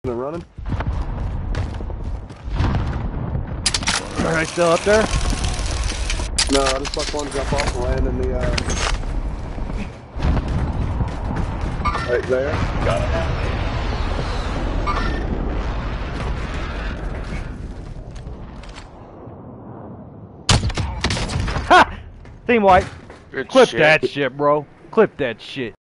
and running. Alright, still up there? No, I just saw one jump off and land in the, right there. Got it. Ha! Team white. Good Clip shit. that shit, bro. Clip that shit.